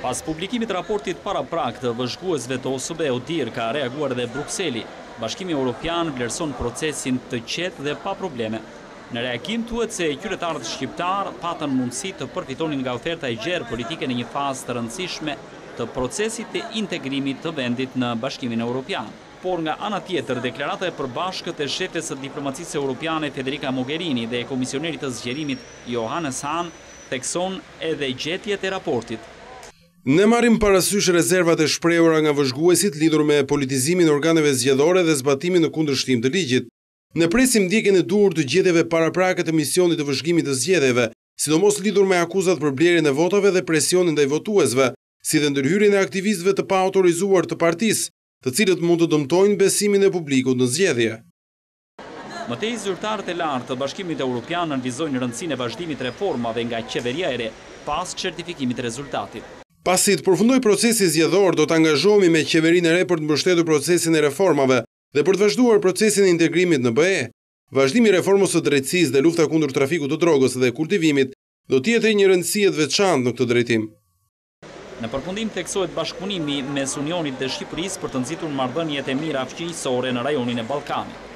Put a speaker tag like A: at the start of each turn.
A: Pas publikimit raportit paraprak të vëzhguesve të OSBE-UDIR ka reaguar edhe Brukseli. Bashkimi Evropian vlerëson procesin të qetë dhe pa probleme. Në reagim thuhet se qytetarët shqiptar patën mundësi të përfitonin nga oferta e gjerë politike në një fazë të rëndësishme të procesit të integrimit të vendit në Bashkimin Evropian. Por nga ana tjetër, deklarata e përbashkët e shefes së diplomacisë europiane Federica Mogherini dhe e komisionerit të zgjerimit Johannes Hahn thekson edhe gjetjet e raportit.
B: Ne marrim parasysh rezervat e shprehura nga vëzhguesit lidhur me politizimin e organeve zgjedhore dhe zbatimin në kundërshtim të ligjit. Ne presim ndjekjen e duhur të gjetjeve paraprakë të misionit të vëzhgimit të zgjedhjeve, sidomos lidhur me akuzat për blerjen e votave dhe presionin ndaj votuesve, si dhe ndërhyrjen e aktivistëve të paautorizuar të partisë, të cilët mund të dëmtojnë besimin e publikut në zgjedhje.
A: Mëtej zyrtarët e lartë të Bashkimit Evropian nënvizojnë rëndësinë e vazhdimit reformave nga qeveria e re pas certifikimit të rezultatit.
B: Pasi të përfundoj procesi zgjedhor, do të angazhohemi me qeverinë e re për të mbështetur procesin e reformave dhe për të vazhduar procesin e integrimit në BE. Vazhdimi i reformës së drejtësisë dhe lufta kundër trafikut të drogës dhe kultivimit do të jetë një rëndësi e veçantë në këtë drejtim.
A: Në përfundim theksohet bashkëpunimi mes Unionit dhe Shqipërisë për të nxitur marrëdhëniet e mira fuqishore në rajonin e Ballkanit.